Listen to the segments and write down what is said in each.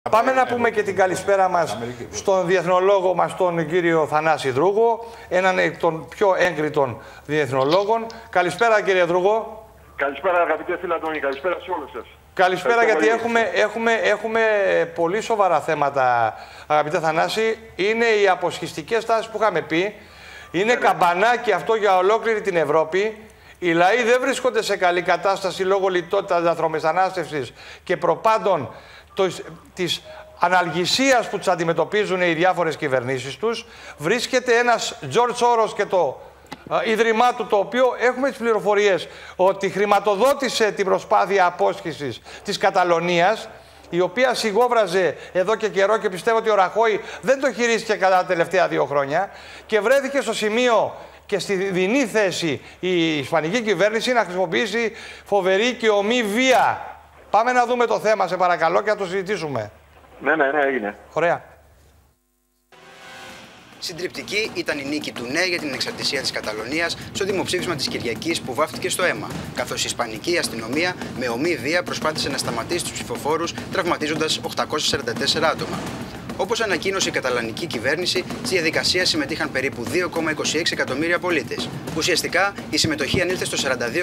Πάμε να πούμε και την καλησπέρα μας στον διεθνολόγο μας, τον κύριο Θανάση Δρούγο, έναν εκ των πιο έγκριτων διεθνολόγων. Καλησπέρα, κύριε Δρούγο. Καλησπέρα, αγαπητέ φίλε Αντώνη, καλησπέρα σε όλους σας. Καλησπέρα, γιατί έχουμε πολύ σοβαρά θέματα, αγαπητέ Θανάση. Είναι οι αποσχιστικές τάσεις που είχαμε πει. Είναι καμπανάκι αυτό για ολόκληρη την Ευρώπη. Οι λαοί δεν βρίσκονται σε καλή κατάσταση λόγω λιτότητας, λαθρομετανάστευσης και προπάντων της αναλγησίας που τους αντιμετωπίζουν οι διάφορες κυβερνήσεις τους. Βρίσκεται ένας George Soros και το ίδρυμά του, το οποίο έχουμε τις πληροφορίες ότι χρηματοδότησε την προσπάθεια απόσχησης της Καταλωνίας, η οποία σιγόβραζε εδώ και καιρό, και πιστεύω ότι ο Ραχόη δεν το χειρίστηκε κατά τα τελευταία 2 χρόνια, και βρέθηκε στο σημείο και στη δεινή θέση η ισπανική κυβέρνηση να χρησιμοποιήσει φοβερή και ομή βία. Πάμε να δούμε το θέμα, σε παρακαλώ, και να το συζητήσουμε. Ναι, έγινε. Ωραία. Συντριπτική ήταν η νίκη του ναι για την εξαρτησία της Καταλωνίας στο δημοψήφισμα της Κυριακής που βάφτηκε στο αίμα, καθώς η ισπανική αστυνομία με ομή βία προσπάθησε να σταματήσει τους ψηφοφόρους, τραυματίζοντας 844 άτομα. Όπως ανακοίνωσε η καταλανική κυβέρνηση, στη διαδικασία συμμετείχαν περίπου 2,26 εκατομμύρια πολίτες. Ουσιαστικά, η συμμετοχή ανήλθε στο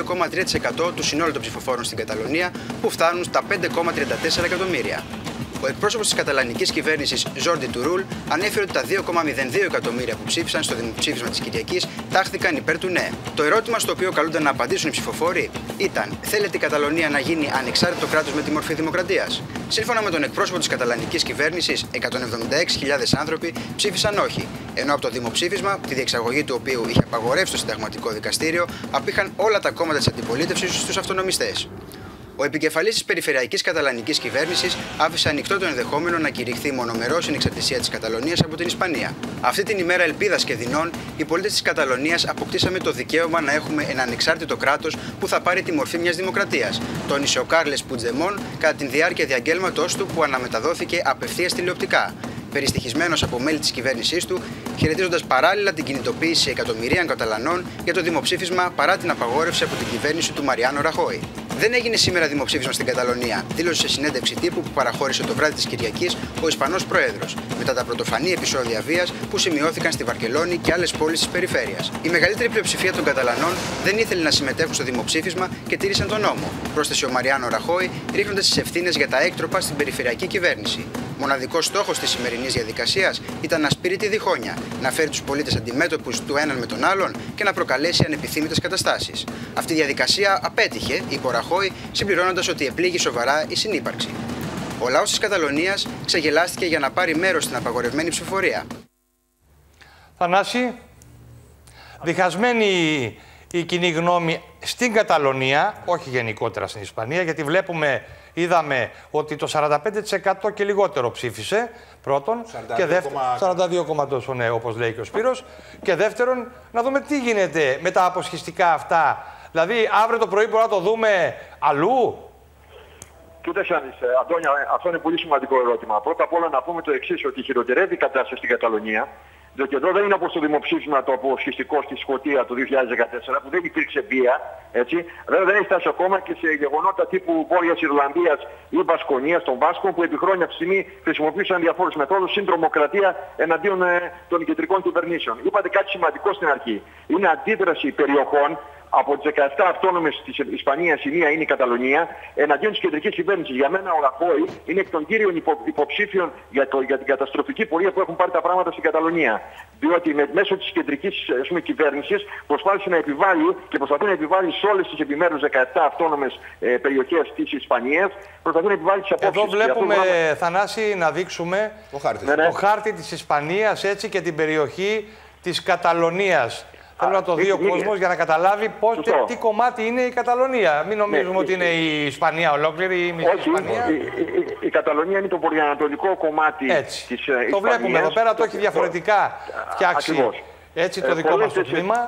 42,3% του συνόλου των ψηφοφόρων στην Καταλωνία, που φτάνουν στα 5,34 εκατομμύρια. Ο εκπρόσωπος της καταλανικής κυβέρνησης, Jordi Turull, ανέφερε ότι τα 2,02 εκατομμύρια που ψήφισαν στο δημοψήφισμα της Κυριακής τάχθηκαν υπέρ του ναι. Το ερώτημα στο οποίο καλούνταν να απαντήσουν οι ψηφοφόροι ήταν: θέλετε η Καταλωνία να γίνει ανεξάρτητο κράτος με τη μορφή δημοκρατίας? Σύμφωνα με τον εκπρόσωπο της καταλανικής κυβέρνησης, 176.000 άνθρωποι ψήφισαν όχι, ενώ από το δημοψήφισμα, τη διεξαγωγή του οποίου είχε απαγορεύσει το Συνταγματικό Δικαστήριο, απήχαν όλα τα κόμματα της αντιπολίτευσης στους αυτονομιστές. Ο επικεφαλής της περιφερειακής καταλανικής κυβέρνησης άφησε ανοιχτό το ενδεχόμενο να κηρυχθεί μονομερώς η ανεξαρτησία της Καταλωνίας από την Ισπανία. Αυτή την ημέρα ελπίδας και δεινών, οι πολίτες της Καταλωνίας αποκτήσαμε το δικαίωμα να έχουμε ένα ανεξάρτητο κράτος που θα πάρει τη μορφή μιας δημοκρατίας, τόνισε ο Κάρλες Πουντζεμόν κατά τη διάρκεια διαγγέλματος του που αναμεταδόθηκε απευθείας τηλεοπτικά, περιστοιχισμένος από μέλη της κυβέρνησής του, χαιρετίζοντας παράλληλα την κινητοποίηση εκατομμυρίων Καταλανών για το δημοψήφισμα παρά την απαγόρευση από την κυβέρνηση του Μαριάνο Ραχόη. Δεν έγινε σήμερα δημοψήφισμα στην Καταλωνία, δήλωσε σε συνέντευξη τύπου που παραχώρησε το βράδυ της Κυριακής ο Ισπανός Πρόεδρος, μετά τα πρωτοφανή επεισόδια βίας που σημειώθηκαν στη Βαρκελόνη και άλλες πόλεις της περιφέρειας. Η μεγαλύτερη πλειοψηφία των Καταλανών δεν ήθελε να συμμετέχουν στο δημοψήφισμα και τήρησαν τον νόμο, πρόσθεσε ο Μαριάνο Ραχόη, ρίχνοντας τις ευθύνες για τα έκτροπα στην περιφερειακή κυβέρνηση. Μοναδικός στόχος της σημερινής διαδικασίας ήταν να σπείρει τη διχόνοια, να φέρει τους πολίτες αντιμέτωπους του έναν με τον άλλον και να προκαλέσει ανεπιθύμητες καταστάσεις. Αυτή η διαδικασία απέτυχε, είπε ο Ραχόη, συμπληρώνοντας ότι επλήγει σοβαρά η συνύπαρξη. Ο λαός της Καταλωνίας ξεγελάστηκε για να πάρει μέρος στην απαγορευμένη ψηφοφορία. Θανάση, διχασμένη η κοινή γνώμη στην Καταλωνία, όχι γενικότερα στην Ισπανία, γιατί είδαμε ότι το 45% και λιγότερο ψήφισε, πρώτον, 42, και δεύτερον, 42,2 ναι, όπως λέει και ο Σπύρος, και δεύτερον, να δούμε τι γίνεται με τα αποσχιστικά αυτά. Δηλαδή, αύριο το πρωί μπορούμε να το δούμε αλλού. Κοίταξε, Αντώνια, αυτό είναι πολύ σημαντικό ερώτημα. Πρώτα απ' όλα να πούμε το εξής, ότι χειροτερεύει η κατάσταση στην Καταλωνία. Διότι εδώ δεν είναι όπως το δημοψήφισμα το αποσχιστικό στη Σκωτία του 2014 που δεν υπήρξε βία. Έτσι. Βέβαια δεν έχει φτάσει ακόμα και σε γεγονότα τύπου Βόρειας Ιρλανδίας ή Βασκονίας των Βάσκων που επί χρόνια από τη στιγμή χρησιμοποιούσαν διαφόρες μεθόδους συν τρομοκρατία εναντίον των κεντρικών κυβερνήσεων. Είπατε κάτι σημαντικό στην αρχή. Είναι αντίδραση περιοχών. Από τις 17 αυτόνομες της Ισπανίας η μία είναι η Καταλωνία, εναντίον της κεντρικής κυβέρνησης. Για μένα ο Ραχόη είναι εκ των κύριων υποψήφιων για την καταστροφική πορεία που έχουν πάρει τα πράγματα στην Καταλωνία. Διότι μέσω της κεντρικής κυβέρνησης προσπάθησε να επιβάλλει και προσπαθεί να επιβάλλει σε όλες τις επιμέρους 17 αυτόνομες περιοχές της Ισπανίας, προσπαθεί να επιβάλλει τις απόψεις. Εδώ βλέπουμε, Θανάση, να δείξουμε το χάρτη της Ισπανίας, έτσι, και την περιοχή της Καταλωνίας. Θέλω να το δει ο κόσμος για να καταλάβει τι κομμάτι είναι η Καταλωνία. Μην νομίζουμε ότι είναι η Ισπανία ολόκληρη, η μισή Ισπανία. Η Καταλωνία είναι το βορειοανατολικό κομμάτι της Ισπανίας. Το βλέπουμε εδώ πέρα, το έχει διαφορετικά φτιάξει έτσι το δικό μας το τμήμα.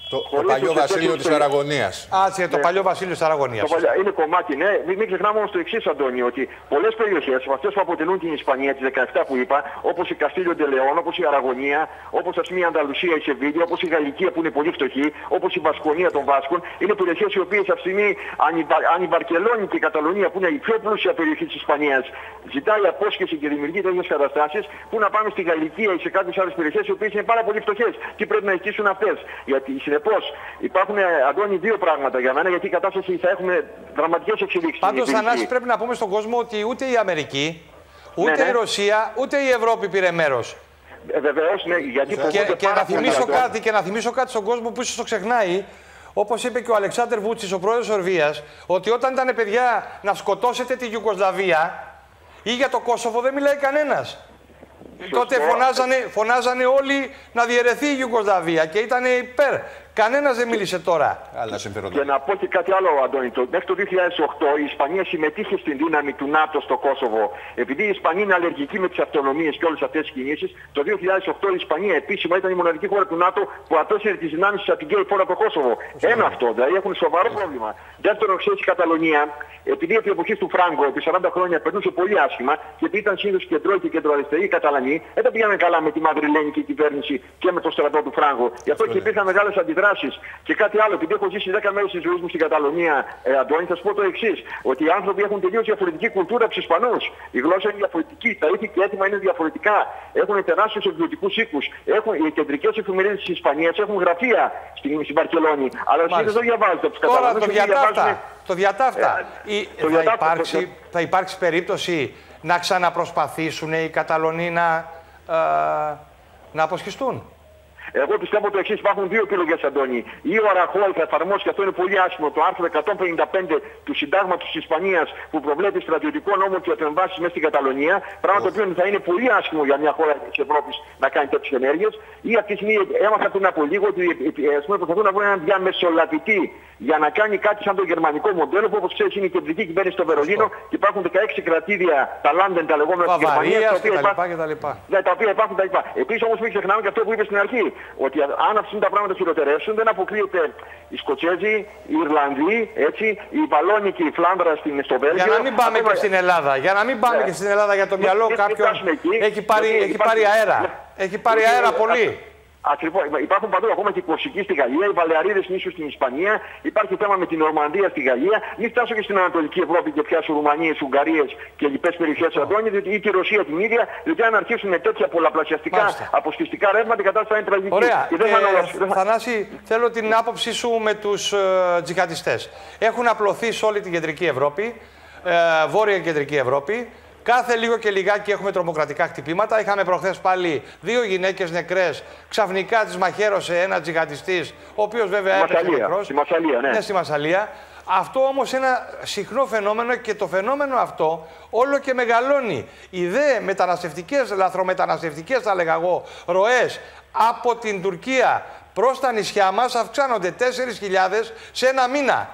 Το παλιό βασίλειο της Αραγωνίας. Το παλιό βασίλειο της Αραγωνίας. Είναι κομμάτι, ναι. Μην ξεχνάμε όμως το εξής, Αντώνη, ότι πολλές περιοχές, αυτές που αποτελούν την Ισπανία, τις 17 που είπα, όπως η Καστήλιο ντε Λεόν, όπως η Αραγωνία, όπως ας πούμε η Ανταλουσία, η Σεβίλη, όπως η Γαλλικία που είναι πολύ φτωχή, όπως η Βασκονία των Βάσκων, είναι περιοχές οι οποίες αυτή τη στιγμή, αν η Βαρκελόνη και η Καταλωνία, που είναι η πιο πλούσια περιοχή της Ισπανίας, ζητάει απόσχεση και δημιουργεί τέτοιες καταστάσεις, που να πάμε στη Γαλλικία ή σε κάποιες άλλες περιοχές οι οποίες είναι πάρα πολύ φτωχές. Τι πρέπει να νικήσουν αυτές. Γιατί συνεπώς υπάρχουν, Αντώνη, δύο πράγματα για μένα, γιατί η κατάσταση θα έχουμε δραματικές εξελίξεις. Πάντως, Θανάση, πρέπει να πούμε στον κόσμο ότι ούτε η Αμερική, ούτε η Ρωσία, ούτε η Ευρώπη πήρε μέρος. Βεβαίως, ναι, γιατί και να θυμίσω κάτι στον κόσμο που ίσως το ξεχνάει. Όπως είπε και ο Αλεξάνδερ Βούτσιτς, ο πρόεδρος Σερβίας, ότι όταν ήταν παιδιά να σκοτώσετε τη Ιουγκοσλαβία ή για το Κόσοβο δεν μιλάει κανένας. Τότε φωνάζανε όλοι να διαιρεθεί η Ιουγκοσλαβία και ήταν υπέρ. Κανένας δεν μίλησε τώρα. Και να πω και κάτι άλλο, Αντώνη. Μέχρι το 2008 η Ισπανία συμμετείχε στην δύναμη του ΝΑΤΟ στο Κόσοβο. Επειδή η Ισπανία είναι αλλεργική με τις αυτονομίες και όλες αυτές τις κινήσεις, το 2008 η Ισπανία επίσημα ήταν η μοναδική χώρα του ΝΑΤΟ που απέσυρε τις δυνάμεις της από την γκέι χώρα το Κόσοβο. Ένα αυτό, δηλαδή έχουν σοβαρό πρόβλημα. Δεύτερον, ξέρεις, η Καταλωνία, επειδή επί εποχής του Φράγκο, επί 40 χρόνια περνούσε πολύ άσχημα και επειδή ήταν συνήθως κεντρώοι και κεντροαριστεροί οι Καταλανοί, δεν πήγανε καλά με τη μαδριλένικη κυβέρνηση και με το στρατό του Φράγκο. Γι' αυτό και υπήρχαν μεγάλες αντιδράσεις. Και κάτι άλλο, επειδή έχω ζήσει 10 μέρες της ζωής μου στην Καταλωνία, Αντώνη, θα σου πω το εξής: ότι οι άνθρωποι έχουν τελείως διαφορετική κουλτούρα από τους Ισπανούς. Η γλώσσα είναι διαφορετική, τα ήθη και έτοιμα είναι διαφορετικά. Έχουν τεράστιους εκδοτικούς οίκους. Οι κεντρικές εφημερίδες της Ισπανίας έχουν γραφεία στην Βαρκελόνη. Αλλά εσείς δεν διαβάζετε από τους Καταλανούς. Το διατάφτα. Θα υπάρξει περίπτωση να ξαναπροσπαθήσουν οι Καταλωνοί να αποσχιστούν. Εγώ πιστεύω το εξής: υπάρχουν δύο επιλογές, Αντώνη. Ή ο Ραχώη θα εφαρμόσει, και αυτό είναι πολύ άσχημο, το άρθρο 155 του Συντάγματος της Ισπανίας που προβλέπει στρατιωτικό νόμο και επεμβάσεις μέσα στην Καταλωνία. Πράγμα το οποίο θα είναι πολύ άσχημο για μια χώρα της Ευρώπης να κάνει τέτοιες ενέργειες. Ή αυτή τη στιγμή έμαθα πριν από λίγο ότι προσπαθούν να βρουν έναν διαμεσολαβητή για να κάνει κάτι σαν το γερμανικό μοντέλο που, όπως ξέρεις, είναι η κεντρική κυβέρνηση στο Βερολίνο και υπάρχουν 16 κρατήδια, τα Λάντεν, τα λεγόμενα της Γερμανίας, τα οποία υπάρχουν τα λοιπά. Επίσης όμως μην ξεχνάμε και αυτό που είπε στην αρχή, ότι αν αυτήν τα πράγματα χειροτερεύσουν, δεν αποκλείεται οι Σκοτσέζοι, οι Ιρλανδοί, έτσι, οι Βαλόνικοι, η Φλάνδρα στο Βέλγιο. Για να μην πάμε και στην Ελλάδα. Για να μην πάμε και στην Ελλάδα, για το μυαλό κάποιον έχει πάρει αέρα. Έχει πάρει αέρα πολύ. Ακριβώς. Υπάρχουν παντού, ακόμα και η Κορσική στη Γαλλία, οι Βαλεαρίδες νήσους στην Ισπανία, υπάρχει θέμα με την Νορμανδία στη Γαλλία. Μην φτάσω και στην Ανατολική Ευρώπη και πιάσω Ρουμανίες, Ουγγαρίες και λοιπές περιοχές Αντώνη, ή τη Ρωσία την ίδια, διότι αν αρχίσουν με τέτοια πολλαπλασιαστικά αποσχιστικά ρεύματα, η κατάσταση θα είναι τραγική. Ωραία. Θανάση, θέλω την άποψή σου με τους τζιχαντιστές. Έχουν απλωθεί σε όλη την κεντρική Ευρώπη, βόρεια κεντρική Ευρώπη. Κάθε λίγο και λιγάκι έχουμε τρομοκρατικά χτυπήματα. Είχαμε προχθές πάλι 2 γυναίκες νεκρές. Ξαφνικά τις μαχαίρωσε ένα τζιχαντιστής, ο οποίος βέβαια έπεσε νεκρός. Στη Μασσαλία, ναι. Ναι, στη Μασσαλία. Αυτό όμως είναι ένα συχνό φαινόμενο και το φαινόμενο αυτό όλο και μεγαλώνει. Οι δε μεταναστευτικές, λαθρομεταναστευτικές θα λέγα εγώ, ροές από την Τουρκία προς τα νησιά μας αυξάνονται 4.000 σε ένα μήνα.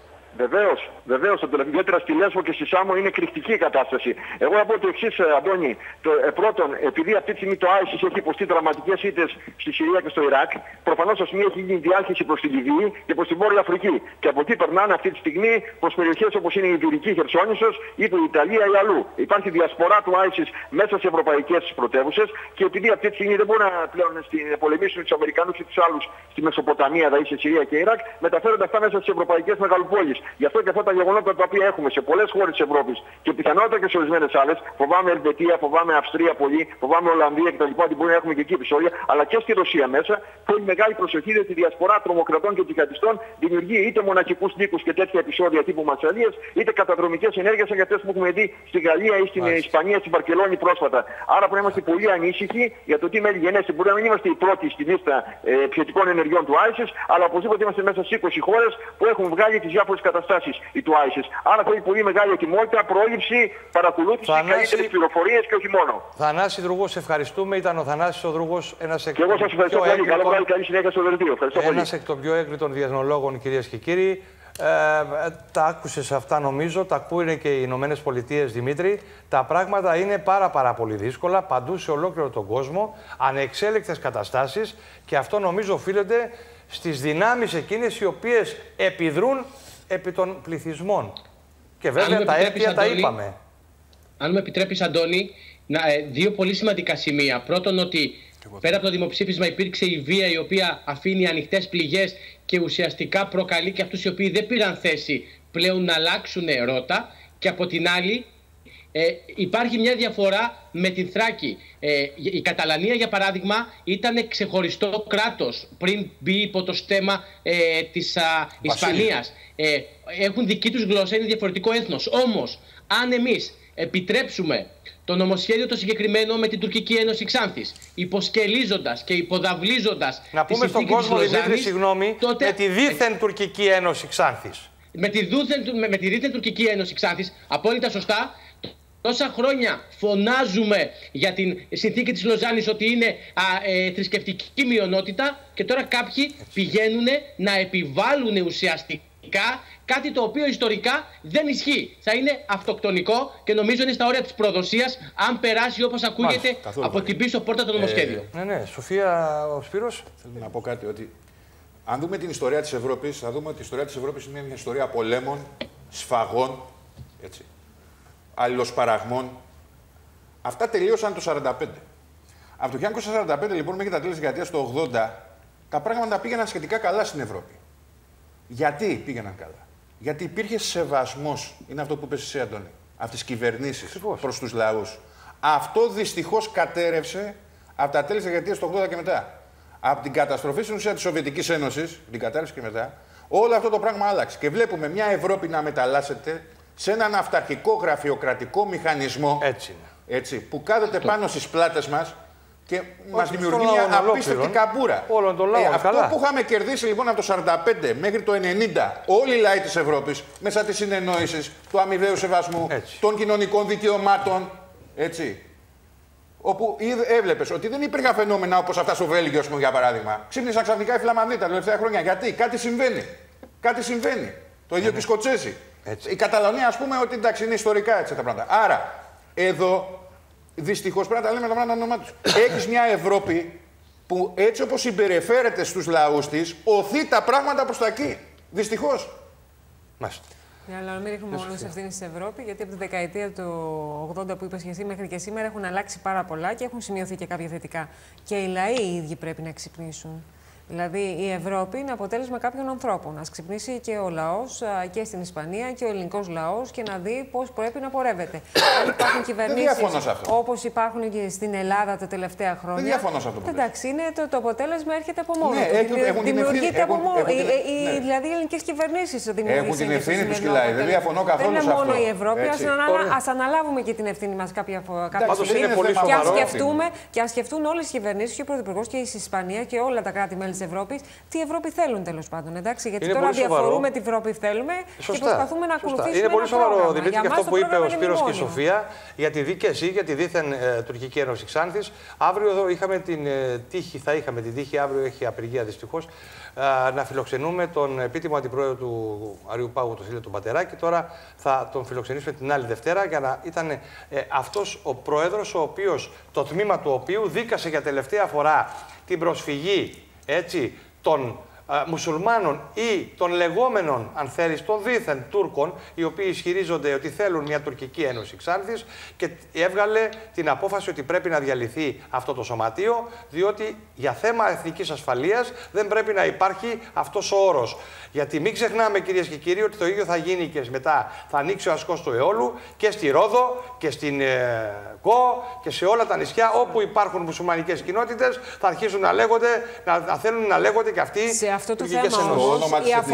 Βεβαίως, ιδιαίτερα στη Λέσβο και στη Σάμο είναι κρυφτική η κατάσταση. Εγώ θα πω το εξής, Αντώνη. Πρώτον, επειδή αυτή τη στιγμή το ISIS έχει υποστεί δραματικές ήττες στη Συρία και στο Ιράκ, προφανώς αυτή τη στιγμή έχει γίνει διάχυση προς τη Λιβύη και προς την Βόρεια Αφρική. Και από εκεί περνάνε αυτή τη στιγμή προς περιοχές όπως είναι η Ιδρυκή Χερσόνησος ή η Ιταλία ή αλλού. Υπάρχει διασπορά του ISIS μέσα σε ευρωπαϊκές πρωτεύουσες και επειδή αυτή τη στιγμή δεν μπορούν να πλέον πολεμήσουν τους Αμερικανούς ή τους άλλους στη Μεσοποταμία, δηλαδή σε Συρία και Ιράκ, μεταφέρονται αυτά μέσα στις ευρωπαϊκές μεγαλοπόλεις. Γι' αυτό και αυτά τα γεγονότα τα οποία έχουμε σε πολλές χώρες της Ευρώπης και πιθανότατα και σε ορισμένες άλλες, φοβάμαι Ελβετία, φοβάμαι Αυστρία πολύ, φοβάμαι Ολλανδία κτλ. Ότι μπορεί να έχουμε και εκεί επεισόδια, αλλά και στη Ρωσία μέσα, θέλει μεγάλη προσοχή διότι η διασπορά τρομοκρατών και τζιχαντιστών δημιουργεί είτε μοναχικούς λύκους και τέτοια επεισόδια τύπου Μασσαλίας, είτε καταδρομικές ενέργειες σαν αυτές που έχουμε δει στη Γαλλία ή στην Ισπανία, στην Βαρκελόνη πρόσφατα. Άρα πρέπει να είμαστε πολύ ανήσυχοι για το τι μέλη γενέστε. Μπορεί να μην είμαστε οι πρώτοι στη λίστα επιθετικών ενεργειών του ISIS, αλλά οπωσδήποτε είμαστε μέσα στις 20 χώρες που έχουν βγάλει τις διάφορες καταστάσεις του ISIS. Άρα θέλει πολύ μεγάλη ετοιμότητα, πρόληψη, παρακολούθηση, καλύτερες πληροφορίες και όχι μόνο. Θανάση Δρούγος, σε ευχαριστούμε. Ήταν ο Θανάσης ο Δρούγος, ένας εκ των πιο έγκριτων διεθνολόγων, κυρίες και κύριοι. Τα άκουσες αυτά νομίζω, τα ακούνε και οι Ηνωμένες Πολιτείες, Δημήτρη. Τα πράγματα είναι πάρα πολύ δύσκολα παντού σε ολόκληρο τον κόσμο, ανεξέλεκτες καταστάσεις και αυτό νομίζω οφείλεται στις δυνάμεις εκείνες οι οποίες επιδρούν επί των πληθυσμών. Και βέβαια τα αίτια τα είπαμε. Αν μου επιτρέπεις, Αντώνη, δύο πολύ σημαντικά σημεία. Πρώτον, ότι πέρα από το δημοψήφισμα υπήρξε η βία η οποία αφήνει ανοιχτές πληγές και ουσιαστικά προκαλεί και αυτούς οι οποίοι δεν πήραν θέση πλέον να αλλάξουν ρότα. Και από την άλλη, υπάρχει μια διαφορά με την Θράκη. Η Καταλανία, για παράδειγμα, ήταν ξεχωριστό κράτος πριν μπει υπό το στέμμα της Ισπανίας. Έχουν δική τους γλώσσα, είναι διαφορετικό έθνος. Όμως, αν εμείς επιτρέψουμε το νομοσχέδιο το συγκεκριμένο με την Τουρκική Ένωση Ξάνθης, υποσκελίζοντας και υποδαβλίζοντας να πούμε στον κόσμο, Δημήτρη, συγγνώμη, τότε, με τη δίθεν Τουρκική Ένωση Ξάνθης. Με τη δίθεν Τουρκική Ένωση Ξάνθης, απόλυτα σωστά. Τόσα χρόνια φωνάζουμε για την συνθήκη της Λοζάνης ότι είναι θρησκευτική μειονότητα και τώρα κάποιοι πηγαίνουν να επιβάλλουν ουσιαστικά κάτι το οποίο ιστορικά δεν ισχύει. Θα είναι αυτοκτονικό και νομίζω είναι στα όρια της προδοσίας αν περάσει όπως ακούγεται από την πίσω πόρτα το νομοσχέδιο. Ναι, Σοφία, ο Σπύρος. Θέλω να πω κάτι, ότι αν δούμε την ιστορία της Ευρώπης, θα δούμε ότι η ιστορία της Ευρώπης είναι μια ιστορία πολέμων, σφαγών, έτσι, αλληλοσπαραγμών. Αυτά τελείωσαν το 1945. Από το 1945 λοιπόν μέχρι τα τέλη της δεκαετίας του 80, τα πράγματα πήγαιναν σχετικά καλά στην Ευρώπη. Γιατί πήγαιναν καλά? Γιατί υπήρχε σεβασμός, είναι αυτό που είπες εσύ, Αντώνη, από τις κυβερνήσεις προς τους λαούς. Αυτό δυστυχώς κατέρευσε από τα τέλη της δεκαετίας του 80 και μετά. Από την καταστροφή στην ουσία της Σοβιετικής Ένωσης, την κατάρρευση και μετά, όλο αυτό το πράγμα άλλαξε. Και βλέπουμε μια Ευρώπη να μεταλλάσσεται σε έναν αυταρχικό γραφειοκρατικό μηχανισμό, έτσι, που κάθεται πάνω στις πλάτες μας και μας δημιουργεί μια απίστευτη καμπούρα. Αυτό που είχαμε κερδίσει λοιπόν από το 1945 μέχρι το 1990, όλοι οι λαοί της Ευρώπης, μέσα της συνεννόησης, του αμοιβαίου σεβασμού, των κοινωνικών δικαιωμάτων, έτσι, όπου έβλεπες ότι δεν υπήρχαν φαινόμενα όπως αυτά στο Βέλγιο, για παράδειγμα. Ξύπνησαν ξαφνικά οι Φλαμανδοί τα τελευταία χρόνια. Γιατί? Κάτι συμβαίνει. Κάτι συμβαίνει. Το ίδιο και οι Σκοτσέζοι. Η Καταλωνία, ας πούμε, ότι εντάξει, είναι ιστορικά έτσι τα πράγματα. Άρα, εδώ δυστυχώς πρέπει να τα λέμε τα πράγματα όνομά τους. Έχεις μια Ευρώπη που έτσι όπως συμπεριφέρεται στους λαούς της, οθεί τα πράγματα προς τα εκεί. Δυστυχώς. Μάλιστα. Αλλά να μην ρίχνουμε μόνο σε ευθύνη στην Ευρώπη, γιατί από τη δεκαετία του 80 που είπες και εσύ μέχρι και σήμερα έχουν αλλάξει πάρα πολλά και έχουν σημειωθεί και κάποια θετικά. Και οι λαοί οι ίδιοι πρέπει να ξυπνήσουν. Δηλαδή η Ευρώπη είναι αποτέλεσμα κάποιων ανθρώπων. Να ξυπνήσει και ο λαός και στην Ισπανία και ο ελληνικός λαός και να δει πώς πρέπει να πορεύεται. Αν υπάρχουν κυβερνήσεις όπως υπάρχουν και στην Ελλάδα τα τελευταία χρόνια. Δεν διαφωνώ σε αυτό που εντάξει, το αποτέλεσμα έρχεται από μόνο του. Δημιουργείται από μόνο. Δηλαδή οι ελληνικές κυβερνήσεις δημιουργούν. Έχουν την ευθύνη τους, κυλάει. Δεν διαφωνώ καθόλου σε αυτό. Δεν είναι μόνο η Ευρώπη. Ας αναλάβουμε και την ευθύνη μας κάποια στιγμή. Και ας σκεφτούν όλες οι κυβερνήσεις και ο Πρωθυπουργός και η Ισπανία και όλα τα κράτη-μέλη της Ευρώπης, τι Ευρώπη θέλουν τέλος πάντων. Εντάξει, γιατί τώρα διαφορούμε τι Ευρώπη θέλουμε και προσπαθούμε να ακολουθήσουμε. Είναι πολύ σοβαρό, Δημήτρη, και αυτό που είπε ο Σπύρος και η Σοφία για τη δίκαιση, για τη δίθεν Τουρκική Ένωση Ξάνθης. Αύριο εδώ είχαμε την τύχη, αύριο έχει απεργία δυστυχώς, να φιλοξενούμε τον επίτιμο αντιπρόεδρο του Αριουπάγου, τον Στέλιο τον Πατεράκη. Τώρα θα τον φιλοξενήσουμε την άλλη Δευτέρα για να ήταν αυτός ο πρόεδρος, ο οποίος, το τμήμα του οποίου δίκασε για τελευταία φορά την προσφυγή, έτσι, των μουσουλμάνων ή των λεγόμενων, αν θέλεις, των δίθεν Τούρκων, οι οποίοι ισχυρίζονται ότι θέλουν μια Τουρκική Ένωση Ξάνθης, και έβγαλε την απόφαση ότι πρέπει να διαλυθεί αυτό το σωματείο, διότι για θέμα εθνικής ασφαλείας δεν πρέπει να υπάρχει αυτός ο όρος. Γιατί μην ξεχνάμε, κυρίες και κύριοι, ότι το ίδιο θα γίνει και μετά θα ανοίξει ο ασκός του αιώλου και στη Ρόδο και στην Κο και σε όλα τα νησιά όπου υπάρχουν μουσουλμανικές κοινότητες, θα αρχίσουν να λέγονται, να θέλουν να λέγονται και αυτοί. Σε αυτό το θέμα όμως,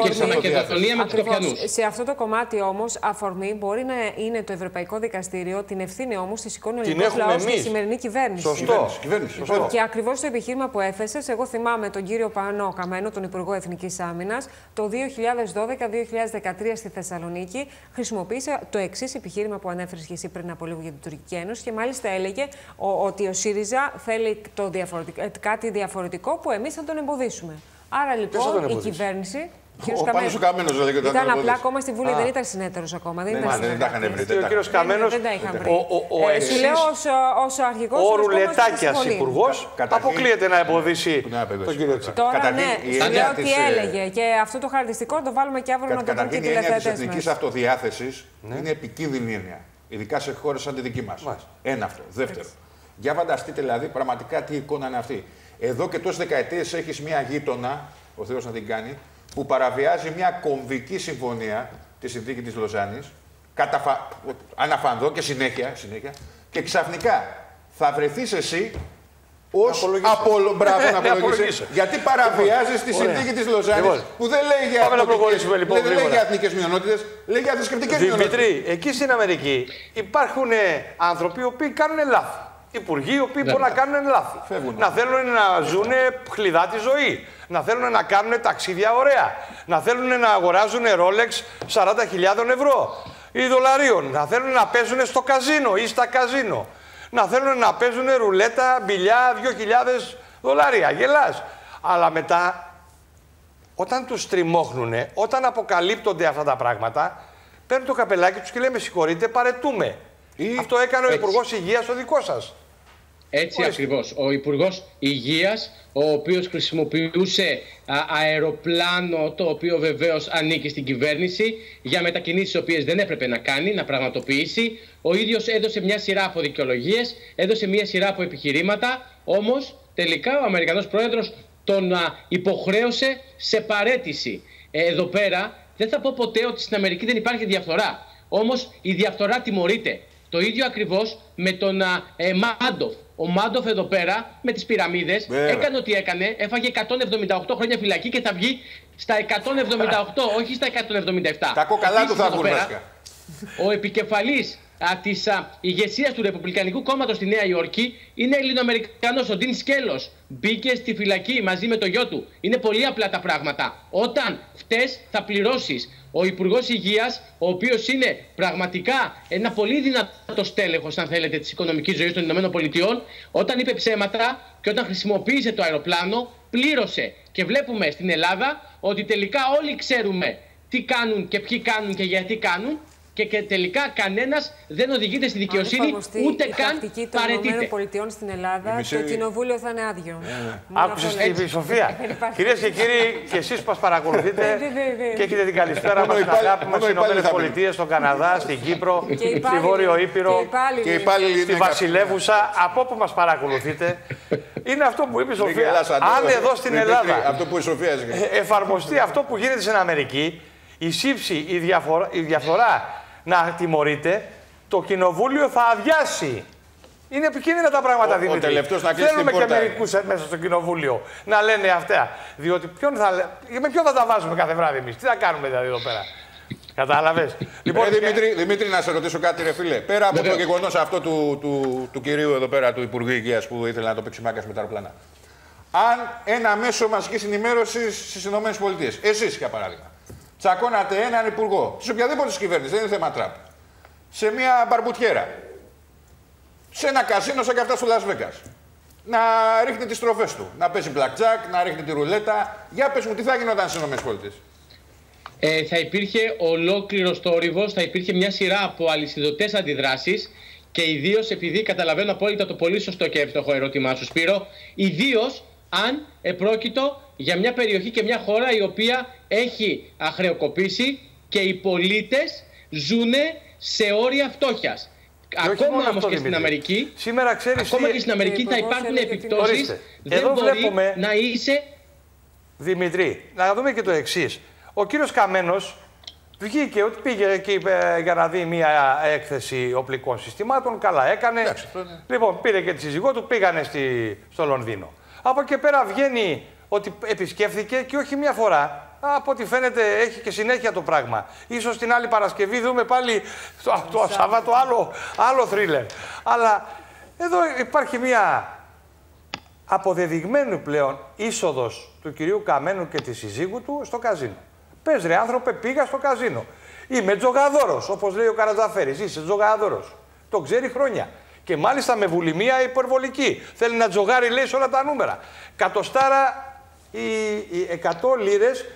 σε αυτό το κομμάτι όμως, αφορμή μπορεί να είναι το Ευρωπαϊκό Δικαστήριο, την ευθύνη όμως τη σηκώνει ο ελληνικός λαός και η σημερινή κυβέρνηση. Σωστό. Και ακριβώς το επιχείρημα που έθεσες, εγώ θυμάμαι τον κύριο Πάνο Καμένο, τον Υπουργό Εθνικής Άμυνας, το 2012-2013 στη Θεσσαλονίκη, χρησιμοποίησε το εξής επιχείρημα που ανέφερες και εσύ πριν από λίγο για την Τουρκική Ένωση και μάλιστα έλεγε ότι ο ΣΥΡΙΖΑ θέλει κάτι διαφορετικό που εμείς θα τον εμποδίσουμε. Άρα λοιπόν η κυβέρνηση Ο Πάνος ο Καμένος έλεγε ότι ήταν απλά ακόμα στη Βουλή, δεν ήταν συνέτερος ακόμα. Δεν τα είχαν βρει. Ο κύριος Καμένος, σου λέω ως αρχηγός ο Ρουλετάκιας υπουργός, αποκλείεται να εμποδίσει τον κύριο Τσίπρα. Τώρα ναι, σου λέω τι έλεγε. Και αυτό το χαρακτηριστικό να το βάλουμε και αύριο να το δούμε και οι τηλεθεατές μας. Η έννοια της εθνικής αυτοδιάθεσης είναι επικίνδυνη έννοια. Ειδικά σε χώρες σαν τη δική μας. Ένα αυτό. Δεύτερο. Για φανταστείτε δηλαδή πραγματικά τι εικόνα είναι αυτή. Εδώ και τόσες δεκαετίες έχεις μια γείτονα, ο Θεός να την κάνει, που παραβιάζει μια κομβική συμφωνία, τη συνθήκη της Λοζάνης, αναφανδό και συνέχεια, και ξαφνικά θα βρεθείς εσύ ως απολογίσαι. Γιατί παραβιάζεις τη συνθήκη της Λοζάνης, που δεν λέει για εθνικές μειονότητες, λέει για θρησκευτικές μειονότητες. Δημήτρη, εκεί στην Αμερική υπάρχουν άνθρωποι οι οποίοι κάνουν λάθη. Υπουργοί οι οποίοι μπορούν να κάνουν λάθη. Να θέλουν να ζουν χλιδά τη ζωή. Να θέλουν να κάνουν ταξίδια ωραία. Να θέλουν να αγοράζουν Rolex 40.000 ευρώ ή δολαρίων. Να θέλουν να παίζουν στο καζίνο ή στα καζίνο. Να θέλουν να παίζουν ρουλέτα, μπιλιά, 2.000 δολάρια. Γελάς. Αλλά μετά, όταν τους τριμώχνουν, όταν αποκαλύπτονται αυτά τα πράγματα, παίρνουν το καπελάκι τους και λέμε συγχωρείτε, παρετούμε. Αυτό έκανε ο Υπουργός Υγείας ο δικός σας. Έτσι ακριβώς. Ο Υπουργός Υγείας, ο οποίος χρησιμοποιούσε αεροπλάνο, το οποίο βεβαίως ανήκει στην κυβέρνηση, για μετακινήσεις τις οποίες δεν έπρεπε να κάνει, να πραγματοποιήσει. Ο ίδιος έδωσε μια σειρά από δικαιολογίες, έδωσε μια σειρά από επιχειρήματα, όμως τελικά ο Αμερικανός Πρόεδρος τον υποχρέωσε σε παραίτηση. Εδώ πέρα δεν θα πω ποτέ ότι στην Αμερική δεν υπάρχει διαφθορά. Όμως η διαφθορά τιμωρείται. Το ίδιο ακριβώς με τον Μάντοφ. Ο Μάντοφ εδώ πέρα με τις πυραμίδες έκανε ό,τι έκανε, έφαγε 178 χρόνια φυλακή και θα βγει στα 178, όχι στα 177. Τα κόκαλά του θα βγουν βασικά. Ο επικεφαλής της ηγεσίας του Ρεπουμπλικανικού Κόμματος στη Νέα Υόρκη είναι Ελληνοαμερικανός, ο Ντίν Σκέλος. Μπήκε στη φυλακή μαζί με το γιο του. Είναι πολύ απλά τα πράγματα. Όταν φταίς θα πληρώσεις. Ο Υπουργός Υγείας, ο οποίος είναι πραγματικά ένα πολύ δυνατό στέλεχος, αν θέλετε, της οικονομικής ζωής των ΗΠΑ, όταν είπε ψέματα και όταν χρησιμοποίησε το αεροπλάνο, πλήρωσε. Και βλέπουμε στην Ελλάδα ότι τελικά όλοι ξέρουμε τι κάνουν και ποιοι κάνουν και γιατί κάνουν. Και τελικά κανένας δεν οδηγείται στη δικαιοσύνη, ούτε καν παραιτείται. ΗΠΑ στην Ελλάδα, το κοινοβούλιο θα είναι άδειο. Άκουσες τη Σοφία. Κυρίες και κύριοι, και εσείς που μας παρακολουθείτε και έχετε την καλησπέρα μας στην αγάπη μας στις ΗΠΑ, στον Καναδά, στην Κύπρο, στη Βόρειο Ήπειρο, στη Βασιλεύουσα, από όπου μας παρακολουθείτε, είναι αυτό που είπε η Σοφία. Αν εδώ στην Ελλάδα εφαρμοστεί αυτό που γίνεται στην Αμερική, η σύψη, η διαφθορά να τιμωρείται, το κοινοβούλιο θα αδειάσει. Είναι επικίνδυνα τα πράγματα, Δημήτρη. Θέλουμε και μερικούς μέσα στο κοινοβούλιο να λένε αυτά. Διότι με ποιον θα τα βάζουμε κάθε βράδυ εμείς, τι θα κάνουμε δηλαδή εδώ πέρα. Κατάλαβες. Λοιπόν, Δημήτρη, να σε ρωτήσω κάτι, ρε φίλε. Πέρα από το γεγονός αυτό του κυρίου εδώ πέρα, του Υπουργού Υγείας, που ήθελε να το παίξει μάκας με τα αεροπλάνα. Αν ένα μέσο μαζικής ενημέρωσης στις ΗΠΑ, εσείς για παράδειγμα, τσακώνατε έναν υπουργό της οποιαδήποτε κυβέρνηση, δεν είναι θέμα Τραμπ, σε μια μπαρμπουτιέρα, σε ένα καζίνο σαν και αυτά στο Las Vegas, να ρίχνει τις στροφές του, να παίζει blackjack, να ρίχνει τη ρουλέτα. Για πες μου, τι θα γινόταν στις ΗΠΑ. Θα υπήρχε ολόκληρος θόρυβος, θα υπήρχε μια σειρά από αλυσιδωτές αντιδράσεις και ιδίως επειδή καταλαβαίνω απόλυτα το πολύ σωστό και εύστοχο ερώτημά σου, Σπύρο, ιδίως αν επρόκειτο για μια περιοχή και μια χώρα η οποία έχει χρεοκοπήσει και οι πολίτες ζουν σε όρια φτώχειας. Ακόμα όμως και στην Αμερική, σήμερα ξέρεις ακόμα και στην Αμερική θα υπάρχουν επιπτώσεις. Δεν εδώ μπορεί βλέπουμε, να είσαι... Δημητρή, να δούμε και το εξής. Ο κύριος Καμένος βγήκε ότι πήγε εκεί για να δει μια έκθεση οπλικών συστημάτων. Καλά έκανε. Λοιπόν, πήρε και τη σύζυγό του, πήγανε στο Λονδίνο. Από εκεί πέρα βγαίνει ότι επισκέφθηκε και όχι μία φορά. Από ό,τι φαίνεται έχει και συνέχεια το πράγμα. Ίσως την άλλη Παρασκευή δούμε πάλι το Σάββατο άλλο θρίλερ. Αλλά εδώ υπάρχει μία αποδεδειγμένη πλέον είσοδος του κυρίου Καμένου και της συζύγου του στο καζίνο. Πες ρε άνθρωπε, πήγα στο καζίνο. Είμαι τζογαδόρος, όπως λέει ο Καρατζαφέρης. Είσαι τζογαδόρος. Το ξέρει χρόνια. Και μάλιστα με βουλημία υπερβολική. Θέλει να τζογάρει, λέει, σε όλα τα νούμερα. Κατοστάρα οι 100 λίρες